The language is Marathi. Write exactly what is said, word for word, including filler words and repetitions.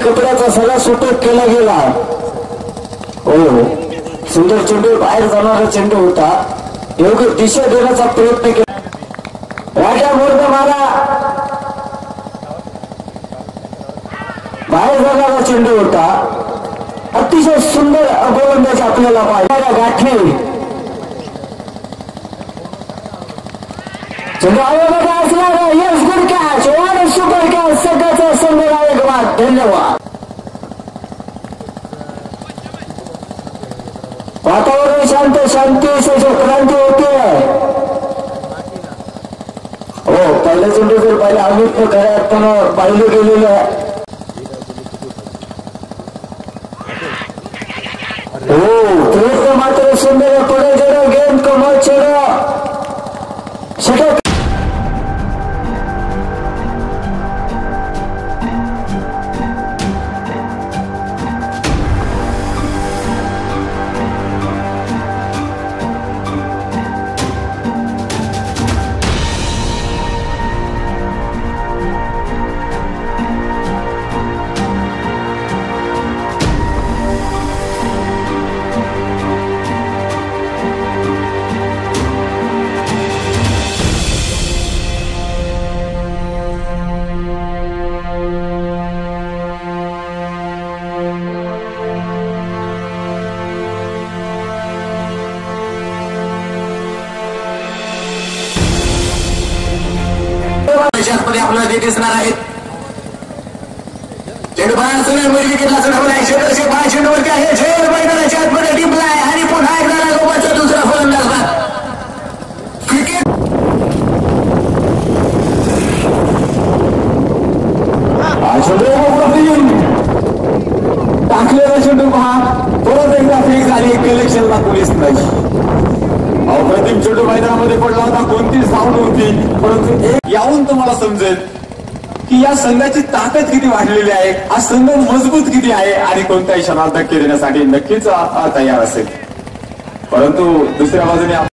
कपड्याचा सगळा सुटक केला गेला। हो सुंदर चेंडू बाहेर जाणारा चेंडू होता, योग्य दिशा देण्याचा प्रयत्न केला। राजा मुर्द मारा बाहेर जाणारा चेंडू होता, अतिशय सुंदर गोलंदाज आपल्याला पाहिजे। गाठी चेंडू आयोगाचा असणारा yes good catch one super catch सगळ्याचा संघनायक बाद। धन्यवाद। वातावरण शांत, शांती से जो क्रांती होती है। हो पहिल्या चेंडू जर पाहिलं अमित खऱ्या अर्थानं पाहिलं गेलेलं आहे। हो प्रयत्न मात्र सुंदर पुढे जरा गेंद कमल चेडा षटक आपल्याला दिसणार आहेत। चेंडू बाहेर सुरू विकेटला चढवला आहे, शेवटचे बाय चेंडूवरती आहे, झेल मैदानाच्या आतमध्ये टिपलाय आणि पुन्हा एकदा लागोपाठचा दुसरा फलंदाज बाद। क्रिकेट टाकलेला चेंडू पहा, परत एकदा फेक झाली, कलेक्शनला पोलीस नाही। अप्रतिम चेंडू मैदानामध्ये पडला होता, कोणती साऊंड होती, परंतु एक यावून तुम्हाला समजेल की या संघाची ताकद किती वाढलेली आहे, हा संघ मजबूत किती आहे आणि कोणत्याही क्षणात धक्के देण्यासाठी नक्कीच तयार असेल। परंतु दुसऱ्या बाजूने